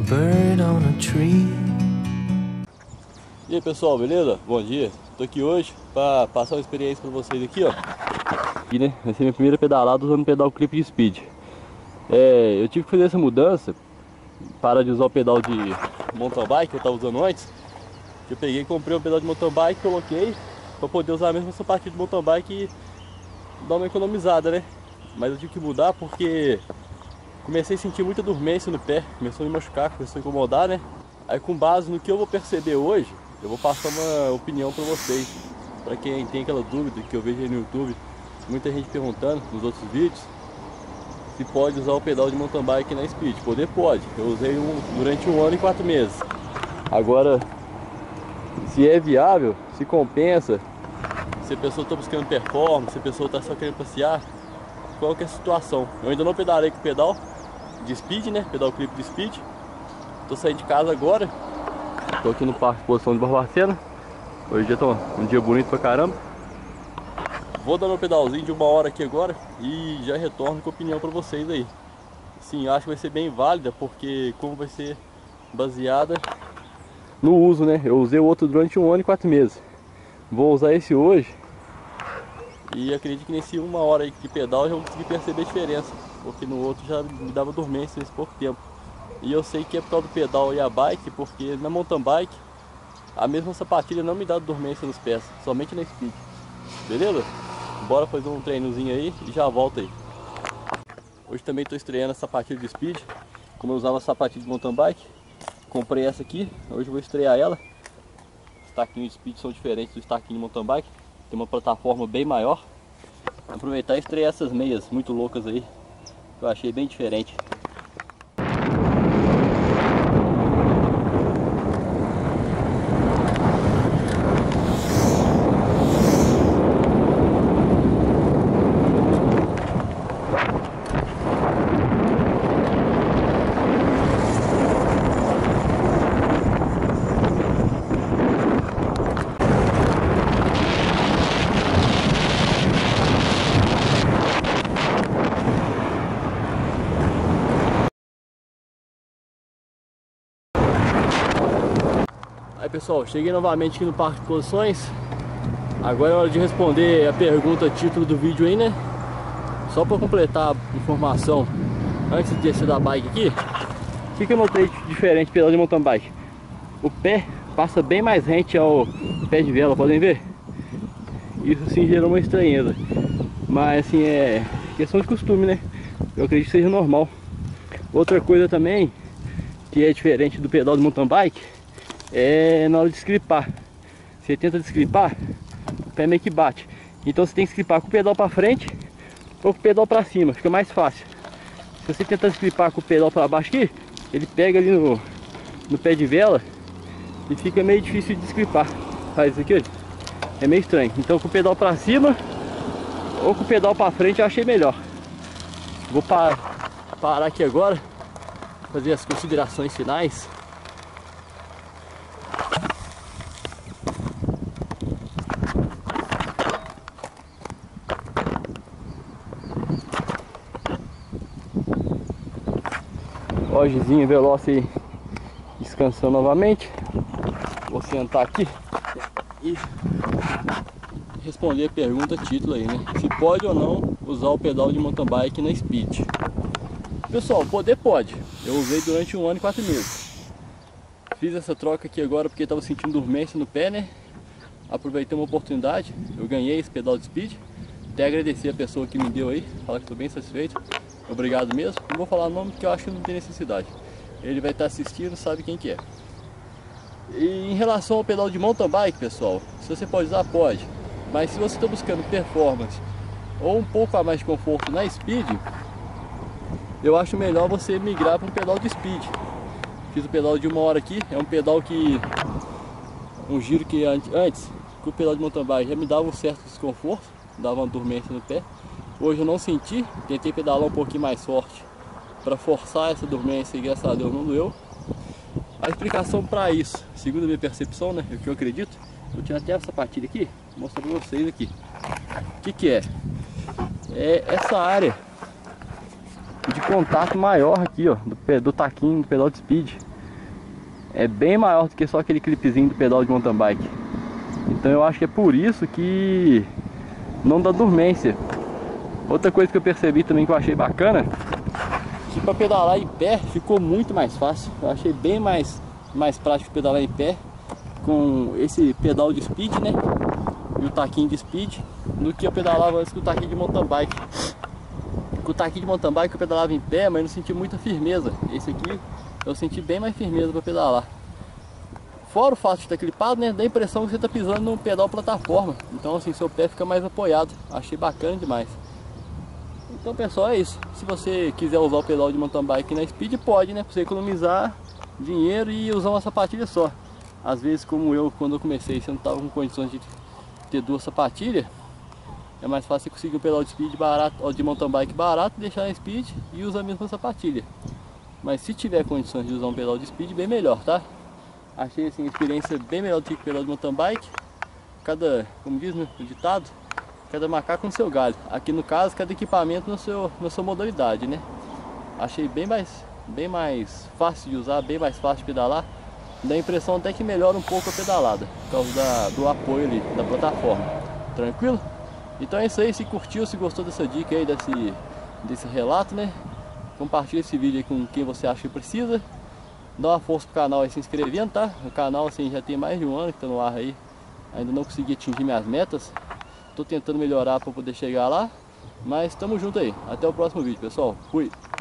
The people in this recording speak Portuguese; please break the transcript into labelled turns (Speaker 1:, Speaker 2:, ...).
Speaker 1: bird on a tree.
Speaker 2: E aí pessoal, beleza? Bom dia. Tô aqui hoje para passar uma experiência para vocês aqui, ó. E, né, vai ser minha primeira pedalada usando o pedal clip de speed. Eu tive que fazer essa mudança, parar de usar o pedal de mountain bike que eu tava usando antes. Eu peguei e comprei um pedal de mountain bike, coloquei para poder usar a mesma sapatilha de mountain bike e dar uma economizada, né? Mas eu tive que mudar porque comecei a sentir muita dormência no pé, começou a me machucar, começou a incomodar, né? Aí com base no que eu vou perceber hoje, eu vou passar uma opinião para vocês. Para quem tem aquela dúvida que eu vejo aí no YouTube, muita gente perguntando nos outros vídeos se pode usar o pedal de mountain bike na speed. Poder pode, eu usei durante 1 ano e 4 meses. Agora, se é viável, se compensa, se a pessoa está buscando performance, se a pessoa está só querendo passear, qual que é a situação? Eu ainda não pedalei com o pedal de speed, né? Pedal clip de speed. Tô saindo de casa agora. Tô aqui no Parque Exposição de Barbacena. Hoje já tá um dia bonito pra caramba. Vou dar meu pedalzinho de 1 hora aqui agora e já retorno com opinião pra vocês aí. Sim, acho que vai ser bem válida, porque como vai ser baseada no uso, né? Eu usei o outro durante 1 ano e 4 meses. Vou usar esse hoje. E acredito que nesse 1 hora aí de pedal eu já vou conseguir perceber a diferença, porque no outro já me dava dormência nesse pouco tempo. E eu sei que é por causa do pedal e a bike, porque na mountain bike a mesma sapatilha não me dá dormência nos pés, somente na speed. Beleza? Bora fazer um treinozinho aí e já volto aí. Hoje também estou estreando a sapatilha de speed. Como eu usava a sapatilha de mountain bike, comprei essa aqui, hoje eu vou estrear ela. Os taquinhos de speed são diferentes dos taquinhos de mountain bike. Tem uma plataforma bem maior. Vou aproveitar e estrear essas meias muito loucas aí, que eu achei bem diferente. Aí pessoal, cheguei novamente aqui no Parque de Exposições. Agora é hora de responder a pergunta título do vídeo aí, né? Só para completar a informação antes de descer da bike aqui, o que eu notei de diferente do pedal de mountain bike? O pé passa bem mais rente ao pé de vela, podem ver? Isso sim gerou uma estranheza, mas assim é questão de costume, né? Eu acredito que seja normal. Outra coisa também que é diferente do pedal de mountain bike é na hora de escripar. Você tenta descripar, o pé meio que bate. Então você tem que escripar com o pedal para frente ou com o pedal para cima, fica mais fácil. Se você tentar escripar com o pedal para baixo aqui, ele pega ali no pé de vela e fica meio difícil de descripar. Faz isso aqui, olha. É meio estranho. Então com o pedal para cima ou com o pedal para frente eu achei melhor. Vou parar aqui agora, fazer as considerações finais. Hojezinho veloz aí, descansando novamente. Vou sentar aqui e responder a pergunta título aí, né? Se pode ou não usar o pedal de mountain bike na speed. Pessoal, poder pode. Eu usei durante 1 ano e 4 meses. Fiz essa troca aqui agora porque estava sentindo dormência no pé, né? Aproveitei uma oportunidade, eu ganhei esse pedal de speed. Até agradecer a pessoa que me deu aí, falar que estou bem satisfeito. Obrigado mesmo. Não vou falar o nome porque eu acho que não tem necessidade. Ele vai estar assistindo, sabe quem que é. E em relação ao pedal de mountain bike, pessoal, se você pode usar, pode. Mas se você está buscando performance ou um pouco a mais de conforto na speed, eu acho melhor você migrar para um pedal de speed. Fiz o pedal de 1 hora aqui, é um pedal que... um giro que antes, com o pedal de mountain bike já me dava um certo desconforto, dava uma dormência no pé. Hoje eu não senti, tentei pedalar um pouquinho mais forte para forçar essa dormência e graças a Deus não doeu. A explicação para isso, segundo a minha percepção, né, o que eu acredito, eu tinha até essa sapatilha aqui, vou mostrar para vocês aqui. O que é? É essa área de contato maior aqui, ó, do taquinho, do pedal de speed. é bem maior do que só aquele clipezinho do pedal de mountain bike. Então eu acho que é por isso que não dá dormência. Outra coisa que eu percebi também que eu achei bacana, que para pedalar em pé ficou muito mais fácil. Eu achei bem mais prático pedalar em pé com esse pedal de speed, né? E o taquinho de speed, do que eu pedalava antes com o taquinho de mountain bike. Com o taquinho de mountain bike eu pedalava em pé, mas não senti muita firmeza. Esse aqui eu senti bem mais firmeza para pedalar. Fora o fato de estar clipado, né, dá a impressão que você está pisando num pedal plataforma. Então assim, seu pé fica mais apoiado. Achei bacana demais. Então pessoal, é isso. Se você quiser usar o pedal de mountain bike na speed, pode, né, para você economizar dinheiro e usar uma sapatilha só. Às vezes, como eu, quando eu comecei, você não estava com condições de ter duas sapatilhas, é mais fácil você conseguir um pedal de speed barato, ou de mountain bike barato, deixar na speed e usar a mesma sapatilha. Mas se tiver condições de usar um pedal de speed, bem melhor, tá? Achei assim, a experiência bem melhor do que o pedal de mountain bike. Como diz no ditado, cada macaco no seu galho. Aqui no caso, cada equipamento na sua modalidade, né? Achei bem mais fácil de usar, bem mais fácil de pedalar. Dá a impressão até que melhora um pouco a pedalada, por causa do apoio ali, da plataforma. Tranquilo? Então é isso aí, se curtiu, se gostou dessa dica aí, desse relato, né? Compartilha esse vídeo aí com quem você acha que precisa. Dá uma força pro canal aí se inscrevendo, tá? O canal assim já tem mais de um ano que tá no ar aí. Ainda não consegui atingir minhas metas. Tô tentando melhorar para poder chegar lá. Mas tamo junto aí. Até o próximo vídeo, pessoal. Fui!